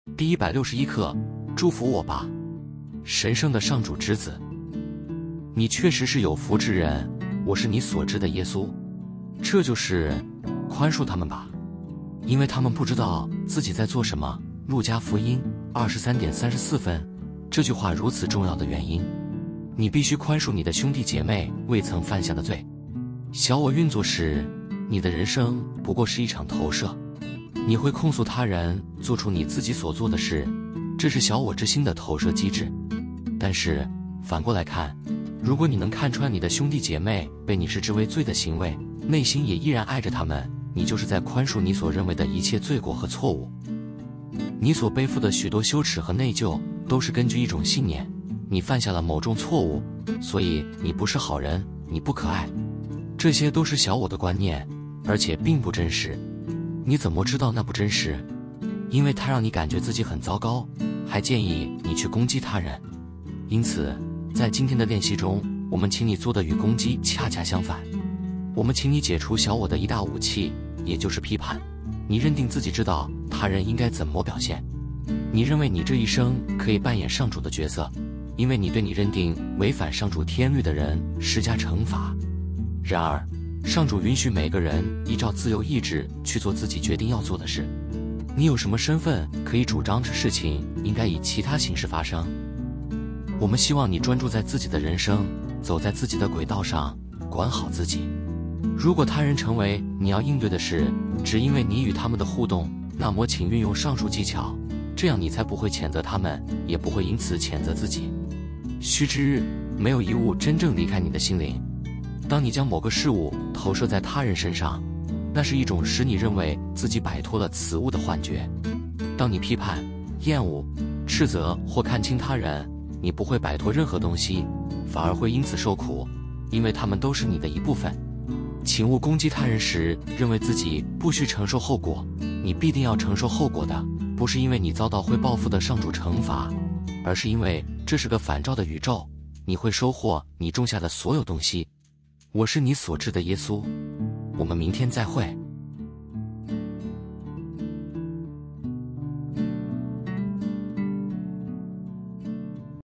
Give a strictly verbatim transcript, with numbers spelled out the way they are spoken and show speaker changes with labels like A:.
A: 第一百六十一课，祝福我吧，神圣的上主之子。你确实是有福之人，我是你所知的耶稣。这就是宽恕他们吧，因为他们不知道自己在做什么。路加福音二十三点三十四分，这句话如此重要的原因。你必须宽恕你的兄弟姐妹未曾犯下的罪。小我运作时，你的人生不过是一场投射。你会控诉他人做出你自己所做的事，这是小我之心的投射机制。但是反过来看，如果你能看穿你的兄弟姐妹被你视之为罪的行为，内心也依然爱着他们，你就是在宽恕你所认为的一切罪过和错误。你所背负的许多羞耻和内疚，都是根据一种信念：你犯下了某种错误，所以你不是好人，你不可爱。这些都是小我的观念，而且并不真实。你怎么知道那不真实？因为它让你感觉自己很糟糕，还建议你去攻击他人。因此，在今天的练习中，我们请你做的与攻击恰恰相反。我们请你解除小我的一大武器，也就是批判。你认定自己知道他人应该怎么表现。你认为你这一生可以扮演上主的角色，因为你对你认定违反上主天律的人施加惩罚。然而，上主允许每个人依照自由意志去做自己决定要做的事。你有什么身份可以主张这事情应该以其他形式发生？我们希望你专注在自己的人生，走在自己的轨道上，管好自己。如果他人成为你要应对的事，只因为你与他们的互动，那么请运用上述技巧，这样你才不会谴责他们，也不会因此谴责自己。须知，没有一物真正离开你的心灵。当你将某个事物投射在他人身上，那是一种使你认为自己摆脱了此物的幻觉。当你批判、厌恶、斥责或看清他人，你不会摆脱任何东西，反而会因此受苦，因为他们都是你的一部分。请勿攻击他人时认为自己不需承受后果，你必定要承受后果的，不是因为你遭到会报复的上主惩罚，而是因为这是个反照的宇宙，你会收获你种下的所有东西。我是你所知的耶稣，我们明天再会。